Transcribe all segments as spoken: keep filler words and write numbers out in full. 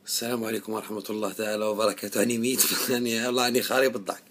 السلام عليكم ورحمة الله تعالى وبركاته. أني ميت يعني والله أني خارب الضحك.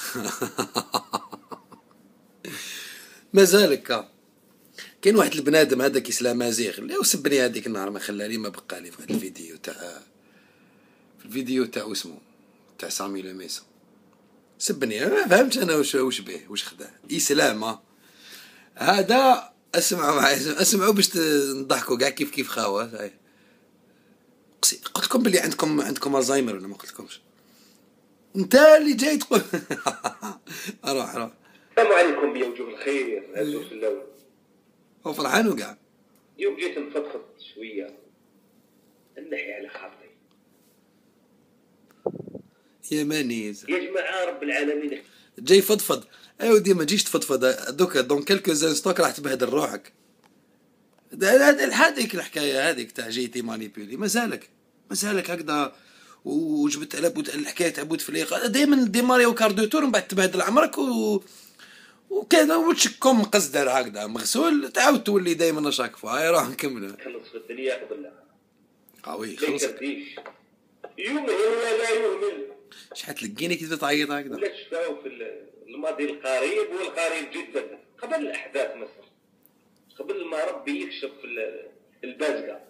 مازالك كاين واحد البنادم هذاك يسلا مازيغ اللي وسبني هذيك النهار ما خلاني ما بقى لي في هذا الفيديو تاع في الفيديو تاع اسمه تاع سامي لميسا. سبني ما فهمتش انا واش واش به واش خدا اسلام هذا. اسمعوا اسمعوا باش نضحكوا كاع كيف كيف خاوه. قلت لكم بلي عندكم عندكم الزهايمر ولا ما قلت لكمش؟ انت اللي جاي تقول. روح روح. السلام عليكم يا وجوه الخير هزوا في اللون. هو فرحان وكاع. اليوم جيت نفضفض شويه نحي على خاطري يا مانيز يا جماعه رب العالمين. جاي فضفض. ايوا ديما جيش تفضفض دوكا دون كالكو زانستوك راح تبهدل روحك. هذيك الحكايه هذيك تاع جيتي مانيبيولي مازالك مازالك هكذا وجبت على بود الحكايه تاع بود فليق دائما ديماري وكاردو تور من بعد تبهدل عمرك و وكذا وتشكم قصدر هكذا مغسول تعاود تولي دائما شاك فوا. هاي راح نكمل. خلص في الدنيا قبل قوي خلص يوم ولا لا يهمل. شحال تلقيني كي تعيط هكذا ولا تشفاو في الماضي القريب والقريب جدا قبل الاحداث مصر قبل ما ربي يكشف البازقه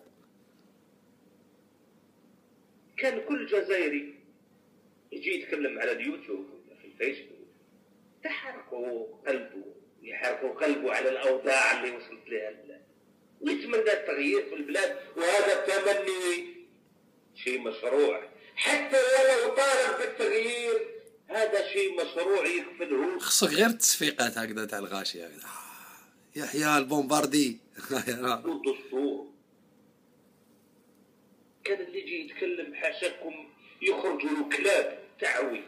كان كل جزائري يجي يتكلم على اليوتيوب ولا في الفيسبوك تحرقوا قلبه يحرقوا قلبه على الاوضاع اللي وصلت لها البلاد ويتمنى التغيير في البلاد. وهذا التمني شيء مشروع حتى ولو طالب بالتغيير هذا شيء مشروع يكفله. خصك غير التصفيقات هكذا تاع الغاشي هكذا يحيى البومباردي. والدستور كان اللي يجي يتكلم حاشاكم يخرجوا له كلاب تعوي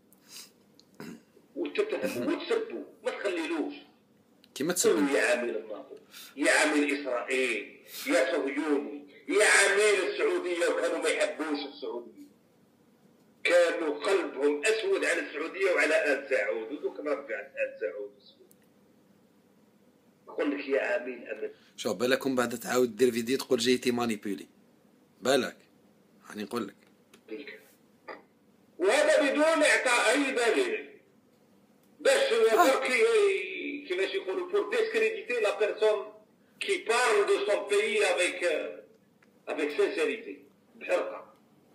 وتتهموا وتسبوا ما تخليلوش كيما تسبوا. يا عامل الناطق يا عامل اسرائيل يا صهيوني يا عامل السعوديه وكانوا ما يحبوش السعوديه كانوا قلبهم اسود على السعوديه وعلى ال سعود ودوك رجعت ال سعود. نقول لك يا عامل امل شوف بالكم بعد تعاود دير فيديو تقول جيتي مانيبيولي بالك راني نقول لك. وهذا بدون اعطاء اي دليل باش تركي كيفاش يقولوا بور ديسكريديتي لا بيرسون كي بارل دو سون بيي افيك افيك سينسيريتي بحرقه.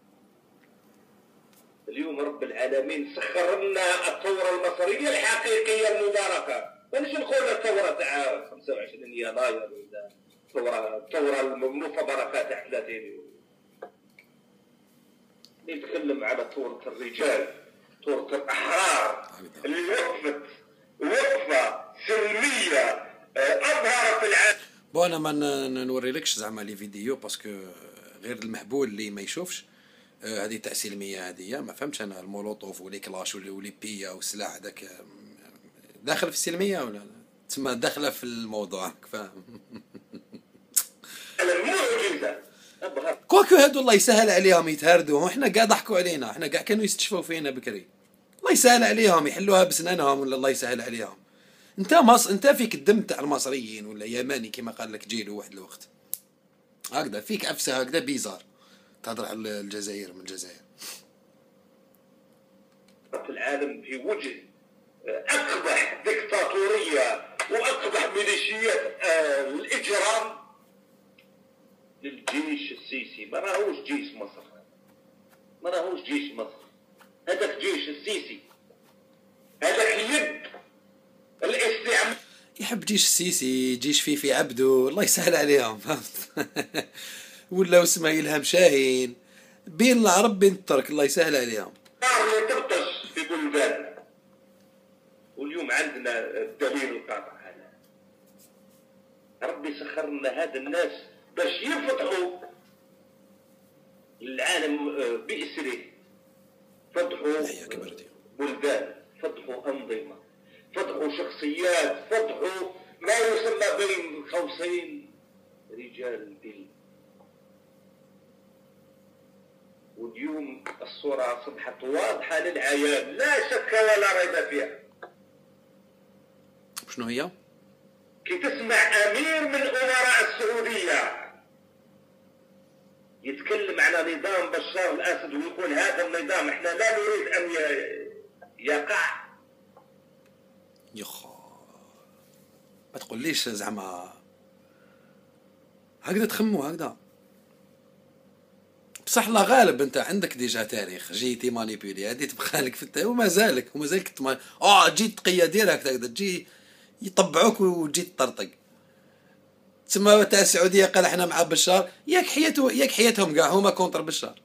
اليوم رب العالمين سخر لنا الثوره المصريه الحقيقيه المباركه. مانيش نقول الثوره تاع خمسة وعشرين يناير ولا الثوره الثوره المفبركه تاع ثلاثين يوليو. نتكلم على ثوره الرجال ثوره الاحرار اللي وقفت وقفه سلميه اظهرت العالم. بون انا ما نوري لكش زعما لي فيديو باسكو غير المهبول اللي ما يشوفش هذه تاع سلميه هذه ما فهمتش انا المولوطوف ولي كلاش ولي بيا والسلاح هذاك داخل في السلميه ولا تسمى داخله في الموضوع فاهم. المعجزه كوكو هادو الله يسهل عليهم يتهردوا وحنا قاعد ضحكوا علينا احنا قاعد كانوا يستشفوا فينا بكري. الله يسهل عليهم يحلوها بسنانهم ولا الله يسهل عليهم. انت مص انت فيك الدم تاع المصريين ولا يماني كما قال لك جيلو واحد الوقت هكذا فيك عفسه هكذا بيزار تهضر على الجزائر من الجزائر. في العالم في وجه اقبح ديكتاتوريه واقبح ميليشيات آه الاجرام للجيش السيسي. ما راهوش جيش مصر ما راهوش جيش مصر هذاك جيش السيسي هذاك يد الاستعمار. يحب جيش السيسي جيش فيفي عبدو الله يسهل عليهم فهمت. ولا اسمه إلهام شاهين بين العرب بين الترك الله يسهل عليهم. اللي تبطش في بلدان واليوم عندنا الدليل القاطع هذا. ربي سخر لنا هذا الناس باش يفتحوا العالم بإسره. فتحوا بلدان فتحوا أنظمة فتحوا شخصيات فتحوا ما يسمى بين قوسين رجال الدين. واليوم الصورة أصبحت واضحة للعيان لا شك ولا ريب فيها. شنو هي؟ كي تسمع أمير من أمراء السعودية يتكلم على نظام بشار الاسد ويقول هذا النظام احنا لا نريد ان يقع. يخا ما تقوليش زعما هكذا تخمو هكذا. بصح لا غالب انت عندك ديجا تاريخ جيتي مانيبيولي هادي تبقى لك في التا ومازالك ومازالك تما اه تجي تقيا ديريكت هكذا تجي يطبعوك وتجي تطرطق. تسمى تاع السعوديه قال احنا مع بشار ياك حياته ياك حياتهم كاع هما كونتر بشار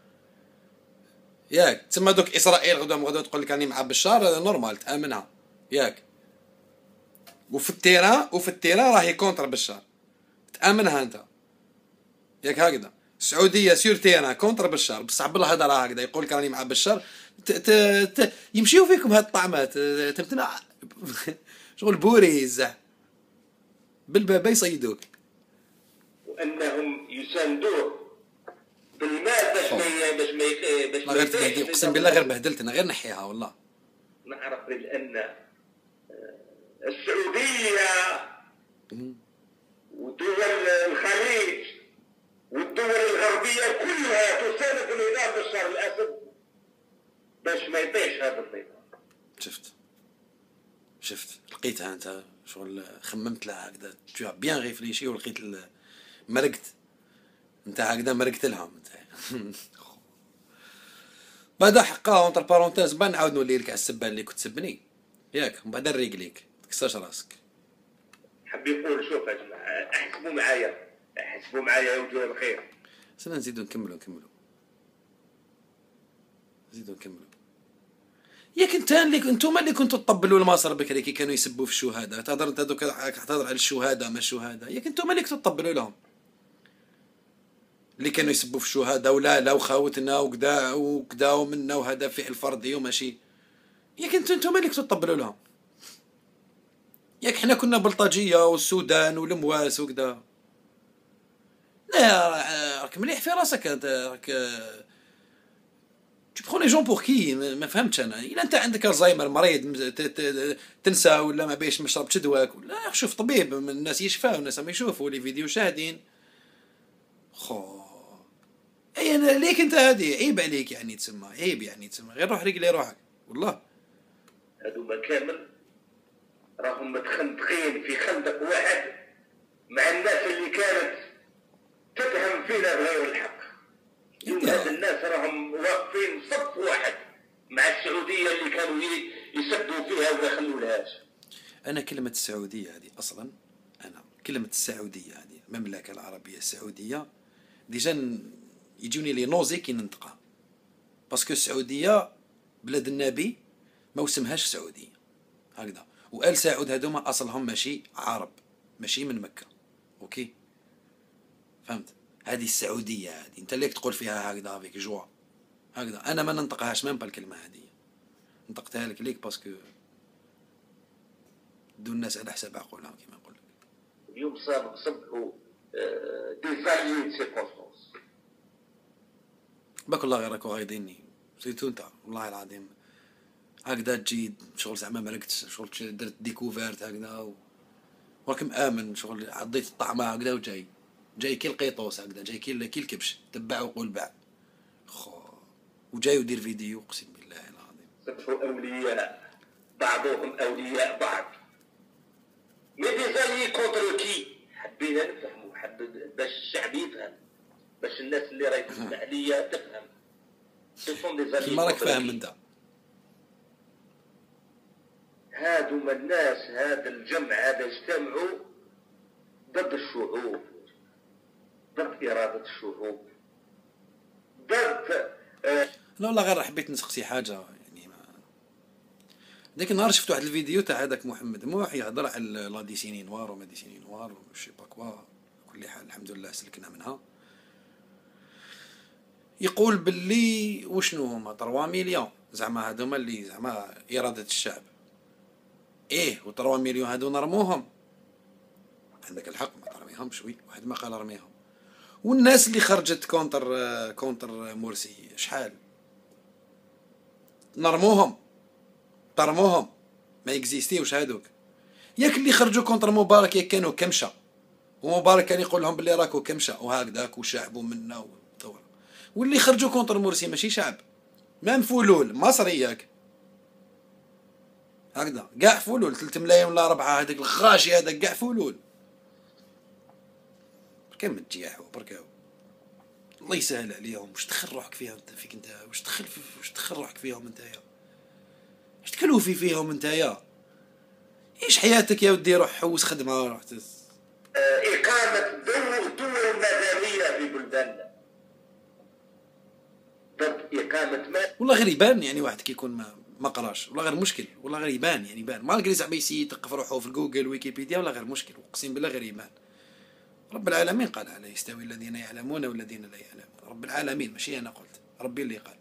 ياك. تسمى دوك اسرائيل غدوه غدوه تقول لك راني مع بشار هذا نورمال تامنها ياك. وفي التيران وفي التيران راهي كونتر بشار تامنها انت ياك هكذا. السعوديه سير تيران كونتر بشار بصح بالهضره هكذا يقول لك راني مع بشار يمشيو فيكم هاد الطعمات تمتنا شغل بوري الزع بالبابا يصيدوك. وانهم يساندوه بالمال باش ما باش ما باش ما غير تهدي اقسم بالله غير بهدلتنا غير نحيها والله. نعرف بان السعوديه ودول الخليج والدول الغربيه كلها تساند نظام بشار الاسد باش ما يطيش هذا النظام. شفت شفت لقيتها انت شغل خممت لها هكذا تو بيان ريفليشي ولقيت مرقت انت هكذا مرقت لهم انت. بعد حقها اونتر بارونتيز با نعاود نولي لك على السبان اللي كنت تسبني ياك ومن بعد نريق ليك تكسرش راسك. حب يقول شوف يا جماعه احسبوا معايا احسبوا معايا يا وجوه الخير. سنة نزيدو نكملو نكملو نزيدو نكملو. ياك انت اللي انتوما اللي كنتو تطبلوا المصر بكري كي كانوا يسبوا في الشهداء تهضر انت دوك تهضر على الشهداء ما الشهداء ياك انتوما اللي كنتو تطبلوا لهم اللي كانوا يسبوا في الشهداء ولا لا وخاوتنا وكذا وكذا ومنا وهذا فعل فردي وماشي ياك انتو انتوما اللي كنتو تطبلوا لهم. ياك حنا كنا بلطجيه والسودان والمواس وكذا. لا راك مليح في راسك انت راك tu prends les gens pour qui ما فهمتش انا. الا انت عندك الزهايمر مريض تنسى ولا ما بيش ما شربتش دواك ولا شوف طبيب الناس يشفاو الناس ما يشوفوا لي فيديو شاهدين. خو اي انا ليك انت هذه عيب عليك يعني تسمى عيب يعني تسمى غير روح رجلي روحك والله. هذوما كامل راهم متخندقين في خندق واحد مع الناس اللي كانت تفهم فينا غير الحق. هاد الناس راهم واقفين صف واحد مع السعوديه اللي كانوا يسدوا فيها وما يخلولهاش. انا كلمه السعوديه هذه اصلا انا كلمه السعوديه هذه المملكه العربيه السعوديه ديجا يجوني لي نوزي كي ننطقها باسكو السعوديه بلاد النبي ما وسمهاش سعوديه هكذا. وآل سعود هذوما اصلهم ماشي عرب ماشي من مكه اوكي فهمت. هذه السعوديه هذه انت اللي تقول فيها هكذا فيك جوا هكذا. انا ما ننطقهاش ميم بالكلمه هذه نطقتها لك ليك باسكو دون الناس على حساب عقولهم كما نقول لك. اليوم صار صبحوا ديزايني سيركونستانس باك الله غير راكو غايضيني سيتو انت والله العظيم هكذا تجي شغل زعما مرقتش شغل درت ديكوفيرت هكذا وراكم امن شغل عضيت الطعمه هكذا وجاي جاي كي القيطوس هكذا جاي كي كي الكبش تبع وقول باع خو وجاي ودير فيديو اقسم بالله العظيم. صبحوا اولياء بعضهم اولياء بعض. مي ديزايني كونتر كي حبينا نفهموا حب باش الشعب يفهم باش الناس اللي راهي تسمع ليا تفهم. سيفون ديزايني كيما راك فاهم انت. هادوما الناس هذا الجمع هذا اجتمعوا ضد الشعوب ضد إرادة الشعوب ضد آه لا والله غير حبيت نسقسي حاجة يعني ما ديك النهار شفت واحد الفيديو تاع هذاك محمد موح يهضر على لا ديسيني نوار وما ديسيني نوار وشي با كوا كل حال الحمد لله سلكنا منها. يقول باللي وشنو هما ثلاثة مليون زعما هذوما اللي زعما إرادة الشعب ايه و ثلاثة مليون هادو نرموهم عندك الحق ما ترميهم شوي واحد ما قال رميهم. والناس اللي خرجت كونتر كونتر مرسي شحال نرموهم ترموهم ما اكزيستيوش هادوك. ياك اللي خرجوا كونتر مبارك ياك كانوا كمشه ومبارك كان يقول لهم باللي راكو كمشه وهكذاك وشعبوا منا واللي خرجوا كونتر مرسي ماشي شعب، مام فلول مصري ياك هكذا كاع فلول ثلاثة ملايين ولا أربعة، هذاك الغاشي هذاك كاع فلول. بركا ما تجيحوا بركا الله يسهل عليهم. واش تدخل روحك فيها انت فيك انت؟ واش تدخل واش تدخل روحك فيهم نتايا؟ واش تكلوفي فيهم نتايا؟ ايش حياتك يا ودي؟ روح حوس خدمه، روح تس إقامة دول مدنية في بلداننا ضد إقامة ما والله غير يبان يعني واحد كيكون ما ما قراش، والله غير مشكل، والله غير يبان يعني يبان مالغري زعما يثقف روحو في جوجل ويكيبيديا، والله غير مشكل، اقسم بالله غير يبان. رب العالمين قال على يستوي الذين يعلمون والذين لا يعلمون، رب العالمين ماشي انا قلت، ربي اللي قال.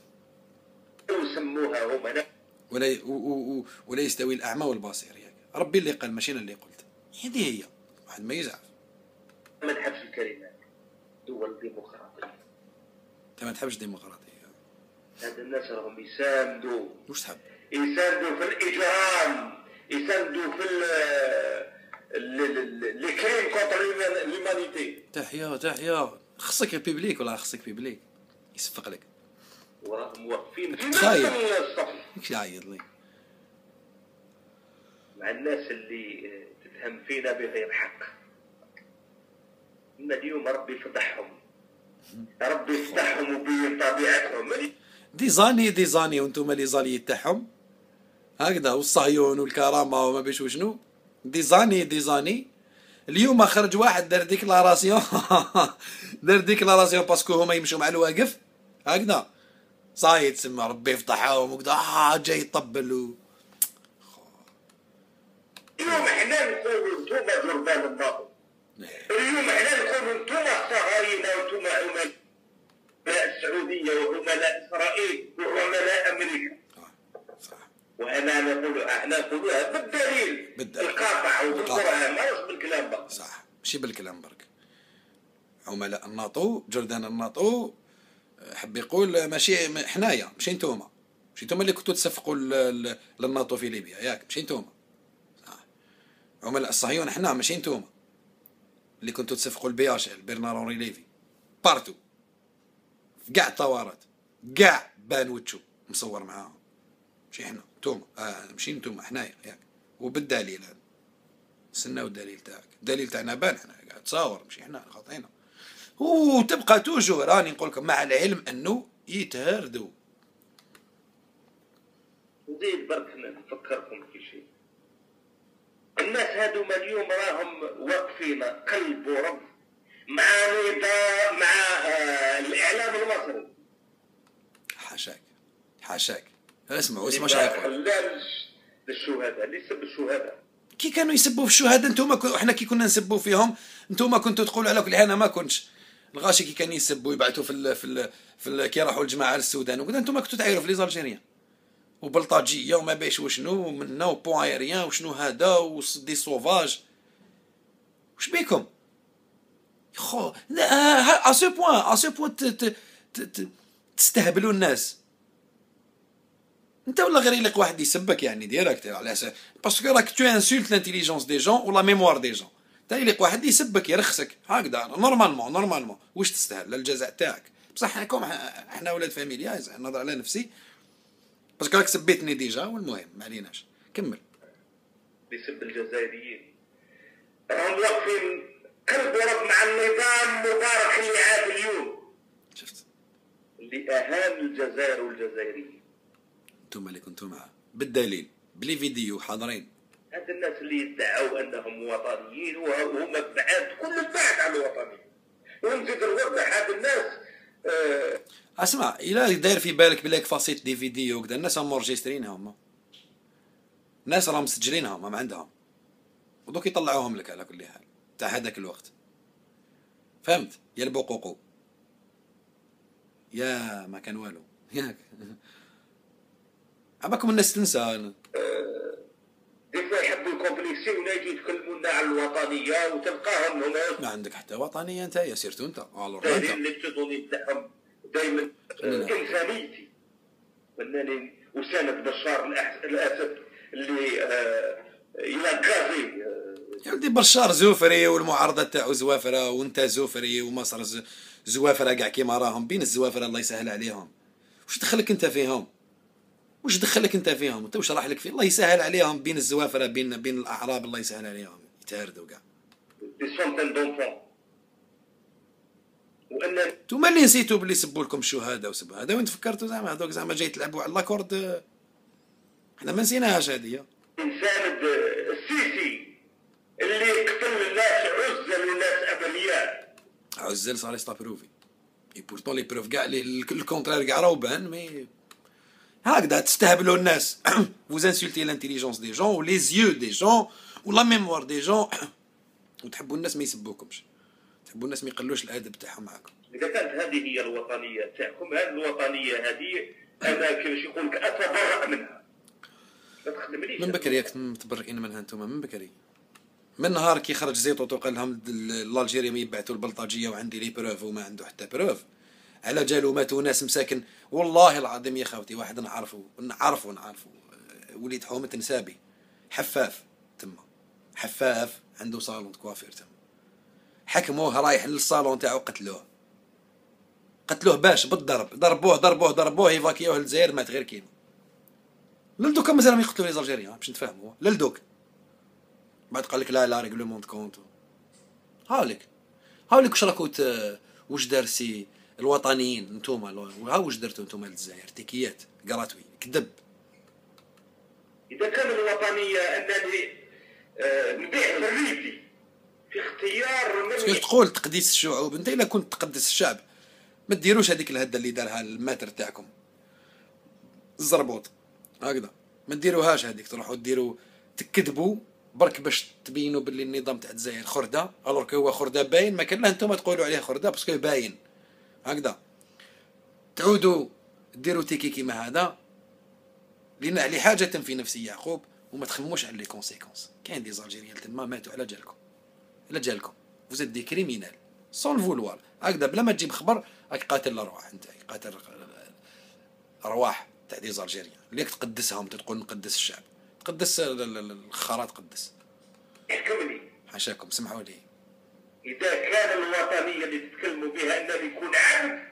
يسموها هم ولا و و ولا يستوي الاعمى والبصير، يعني ربي اللي قال ماشي انا اللي قلت. هذه هي واحد ما يزعف. ما نحبش الكلمات دول ديمقراطية. انت ما تحبش الديمقراطية؟ هاد الناس راهم يساندوا. واش تحب؟ يساندوا في الإجرام، يساندوا في لي كريم كونتر ليمانيتي. تحيا تحيا خصك بيبليك ولا خصك بيبليك يصفق لك، وراهم واقفين في تخايل الصف ماكش يعيط لي مع الناس اللي تفهم فينا بغير حق. إن اليوم ربي يفضحهم، ربي يفضحهم وبين طبيعتهم. ديزاني ديزاني وانتم لي زالي تاعهم هكذا، والصهيون والكرامه وما بيش وشنو. ديزاني ديزاني اليوم خرج واحد دار ديكلاراسيون دار ديكلاراسيون باسكو هما يمشوا مع الواقف هكذا صاي تسمى ربي يفضحهم وكذا، اه جاي يطبل و... اليوم احنا نقولوا انتوما جربان الباطل، اليوم احنا نقولوا انتوما صهاينه وانتوما عملاء السعوديه وعملاء اسرائيل وعملاء امريكا. صح. وانا نقول احنا نقولوها بالدليل القاطع وبالقران، ماهوش بالكلام بقى. صح ماشي بالكلام برك. عملاء الناطو جردان الناطو حب يقول ماشي حنايا، ماشي نتوما، ماشي نتوما اللي كنتوا تسفقوا للناطو في ليبيا ياك، ماشي نتوما. عملاء الصهيون حنا، ماشي نتوما اللي كنتوا تسفقوا البي اش ال برنار اونري ليفي بارتو في كاع الطوارات كاع بان وتشو مصور معاهم، ماشي حنا نتوما. آه ماشي نتوما حنايا ياك، وبالدليل هذا استناو الدليل تاعك، الدليل تاعنا بان حنا قاعد تصاور ماشي حنا خاطينا. وتبقى توجو راني نقول لكم مع العلم انه يتهردوا. نزيد برك نفكركم في شيء، الناس هذوما اليوم راهم واقفين قلب ورب مع نظام مع آه الاعلام المصري. حاشاك حاشاك اسمعوا اسمعوا اش يقول. لا للشهداء اللي يسب الشهداء، كي كانوا يسبوا في الشهداء انتوما كو... احنا كي كنا نسبوا فيهم انتوما كنتوا تقولوا على كل حال. انا ما كنتش الغاشي كي كانوا يسبوا يبعثوا في ال... في ال... في ال... كي راحوا الجماعه للسودان وكذا، انتوما كنتوا تعايروا في لي زالجيريان وبلطاجيه وما بايش وشنو منا وبون ايريان وشنو هذا ودي سوفاج. واش بيكم خو ا سو بوين ا سو بوين تستهبلوا الناس. انت ولا غير يليق واحد يسبك يعني ديريكت على اساس باسكو راك تو انسولت لانتيليجونس دي جون ولا ميموار دي جون. تا يليق واحد يسبك يرخصك هكذا نورمالمون نورمالمون واش تستاهل الجزاء تاعك. بصح حكم احنا ولاد فاميليا نهضر على نفسي باسكو راك سبيتني ديجا، والمهم ما عليناش كمل. بيسب الجزائريين راهم واقفين قلب ورب مع النظام مبارك اللي عاد اليوم، شفت اللي اهان الجزائر والجزائريين. انتم اللي كنتوا معاه بالدليل بلي فيديو حاضرين. هاد الناس اللي يدعوا انهم وطنيين وهم بعاد كل البعد عن الوطنيين، ونزيد نوضح هاد الناس. آه اسمع الا داير في بالك بلاك فاسيت دي فيديو وكذا، الناس راهم مورجيسترينها هما، الناس راهم مسجلينها هما ما عندهم، ودوك يطلعوهم لك على كل حال تاع هذاك الوقت. فهمت يا البقوقو يا ما كان والو ياك عباكم الناس تنسى. ديما يحبوا الكومبليكسيون يجي يتكلمونا على الوطنيه وتلقاهم هنا ما عندك حتى وطنيه انت يا سيرتو انت الوغ انت اللي تظني تاعهم دائما انسانيتي فنانين وساند بشار الاسد اللي آه الى غازي يا ولدي بشار زوفري والمعارضه تاعو زوافره وانت زوفري ومصر زوافره كاع كيما راهم بين الزوافره الله يسهل عليهم. واش دخلك انت فيهم؟ واش دخلك انت فيهم؟ انت واش راح لك فيه؟ الله يسهل عليهم بين الزوافره بين بين الاعراب الله يسهل عليهم يتهردوا كاع. دي سونتين دونفون وان نتوما اللي نسيتوا باللي سبوا لكم الشهداء وسبوا هذا وين تفكرتوا زعما هذوك زعما جاي تلعبوا على لاكورد. حنا ما نسيناهاش هذه. انسان السيسي اللي قتل الناس عزل والناس ابليات عزل صار يستابروفي اي بورتون لي بروف كاع الكونترير كاع راهو بان. مي هكذا تستهبلوا الناس. vous insultez l'intelligence des gens ou les yeux des gens ou la mémoire des gens وتحبوا الناس ما يسبوكمش، تحبوا الناس ما يقلوش الادب تاعهم معاكم. اذا كانت هذه هي الوطنيه تاعكم، هذه الوطنيه هذه انا كيفاش يقول لك اتبرأ منها. ما تخدمليش من بكري راك متبرئين منها انتم من بكري. من نهار كي خرج زيطوط وقال لهم الالجيريا ما يبعثوا البلطاجيه وعندي لي بروف وما عنده حتى بروف، على جالو ماتوا ناس مساكن. والله العظيم يا خاوتي واحد نعرفه نعرفه نعرفه وليد حومه نسابي حفاف تما، حفاف عنده صالون كوافير تما، حكموه رايح للصالون تاعو قتلوه قتلوه باش بالضرب، ضربوه ضربوه ضربوه يفاكيوه للجزائر مات غير كيما. للدوكا مازالهم يقتلوا لي زالجيريان باش نتفاهموا للدوك. بعد قال لك لا لا ريغلومون كونت. هاوليك هاوليك واش راكو واش دار سي الوطنيين نتوما ها واش درتوا نتوما للجزائر؟ تيكيات قراتوي كذب. اذا كان الوطنيه انني آه نبيع حريتي في اختيار من تقول تقديس الشعوب، انت الا كنت تقدس الشعب ما ديروش هذيك الهده اللي دارها الماتر تاعكم الزربوط هكذا، ما ديروهاش هذيك. تروحوا ديروا تكذبوا برك باش تبينوا باللي النظام تاع الجزائر خرده، الوغ هو خرده باين. ما كان له نتوما تقولوا عليه خرده باسكو باين هكذا. تعودوا ديروا تيكي كيما هذا لان لحاجه في نفس يعقوب وما تخموش على لي كونسيكونس. كاين دي زالجيريان تما ماتوا على جالكم على جالكم فوز دي كريمينال سون الفولوار هكذا بلا ما تجيب خبر. راك قاتل الارواح انت، قاتل ارواح تاع دي زالجيريان اللي تقدسهم تقول نقدس الشعب، تقدس الخرا تقدس. احكمني حاشاكم سمحوا لي. اذا كان الوطنيه اللي تتكلموا بها انني يكون عبد،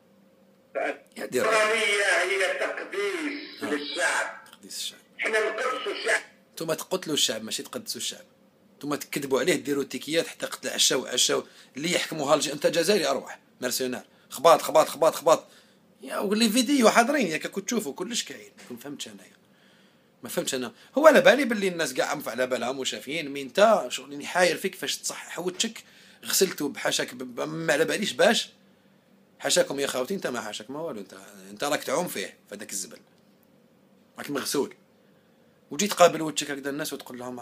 الوطنيه هي تقديس آه. للشعب، تقديس الشعب. حنا نقدسوا الشعب. نتوما تقتلوا الشعب ماشي تقدسوا الشعب. نتوما تكذبوا عليه ديروا تيكيات حتى قتل عشاو عشاو اللي يحكموها الج... انت جزائري اروح مرسيونار خباط خباط خباط خباط يا ولي فيديو حاضرين ياك كنت تشوفوا كلش كاين. ما فهمتش انايا ما فهمتش انا. هو على بالي باللي الناس كاع عم على بالهم وشافين مين انت شغلني حاير فيك فاش تصحح وجهك غسلته بحاشاك ب... ما على باليش باش حاشاكم يا خاوتي. انت ما حاشاك ما والو، انت انت راك تعوم فيه في هذاك الزبل راك مغسول وجيت تقابل وجهك هكذا الناس وتقول لهم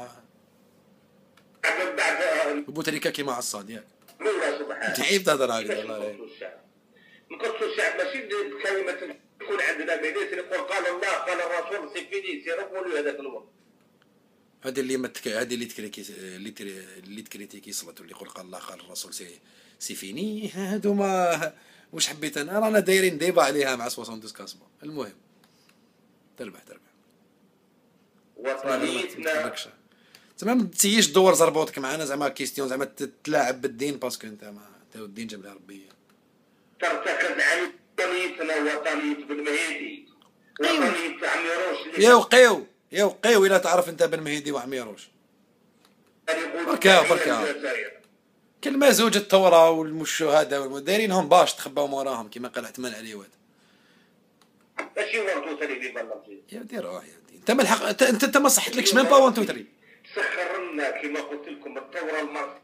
بوتريكا كيما عصاد ياك مولا سبحانه تعيب تهضر هكذا. الله نقصوا الشعب ماشي بكلمه يكون عندنا ميليت نقول قال الله قال الرسول سي فيني سي رفولوا هذاك الوقت. هذه اللي متك هذه اللي تكريكي اللي تري... اللي تكريتيكي صلاه اللي يقول قال الله قال الرسول سي سي فيني. هادو ما واش حبيت انا رانا دايرين ديبا عليها مع اثنين وستين كاسبو. المهم تربح تربح وطنيتنا زعما ما تسييش دور زربوطك معنا زعما كيستيون زعما تتلاعب بالدين باسكو انت ما انت الدين جاب لها ربي. ترتكز عن وطنيتنا وطنية بن مهيدي وطنية عميروش يا وقيو يا وقيو الا تعرف انت بن مهيدي وعميروش بركا بركا كلمه زوج الثوره والمشهداء والمديرينهم باش تخباو موراهم كما قال عثمان علي واد. ماشي ورطو ثاني في بلطي يا ودي روح يا ودي انت ما الحق انت انت ما صحتلكش ميم با وان تو ثري. سخرنا كما قلت لكم الثوره المرض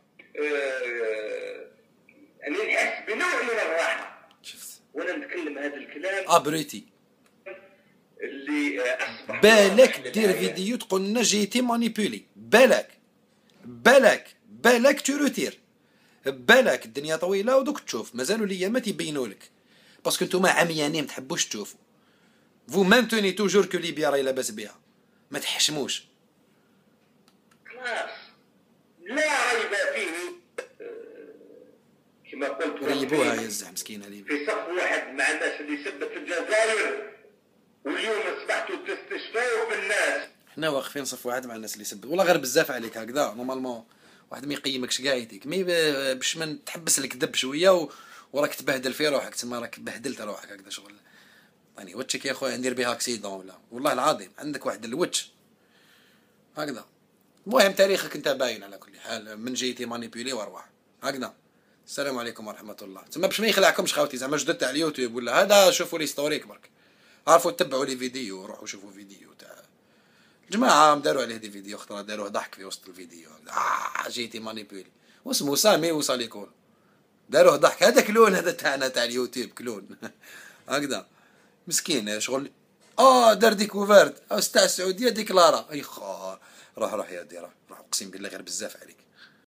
يعني نحس بنوع من الراحه. شفت وانا نتكلم هذا الكلام ابريتي اللي اصبح بالك دير فيديو تقول لنا جيتي مانيبولي. بالك بالك بالك تروتير بالك الدنيا طويله ودوك تشوف مازالوا الايامات يبينوا لك باسكو نتوما عميانين ما تحبوش تشوفوا. فو مانتوني توجور كو ليبيا راهي لاباس بها ما تحشموش. خلاص لا ريب فيه كما قلت ريبوها يا الزعم مسكينه ليبيا في صف واحد مع الناس اللي سبت الجزائر واليوم اصبحتوا تستشفوا بالناس. حنا واقفين صف واحد مع الناس اللي سبت والله غير بزاف عليك هكذا نورمالمون واحد ما يقيمكش كاع يديك مي باش ما تحبس الكذب شويه وراك تبهدل في روحك تما، راك بهدلت روحك هكذا شغل. يعني وجهك يا خويا ندير بها اكسيدون ولا والله العظيم عندك واحد الوجه هكذا. المهم تاريخك انت باين على كل حال، من جيتي مانيبيولي وارواح هكذا. السلام عليكم ورحمه الله. تما باش ما يخلعكمش خاوتي زعما جددت على اليوتيوب ولا هذا، شوفوا لي ستوريك برك، عرفوا تتبعوا لي فيديو، روحوا شوفوا فيديو تاع الجماعه داروا عليه دي فيديو خطره، داروه ضحك في وسط الفيديو. اه جيتي مانيبيولي واسمه سامي وصل يكون داروه ضحك. هذا كلون هذا تاعنا تاع اليوتيوب كلون هكذا مسكين شغل. اه دار ديكوفيرت تاع السعوديه ديكلارا. اي خا روح روح يا دي روح روح، اقسم بالله غير بزاف عليك.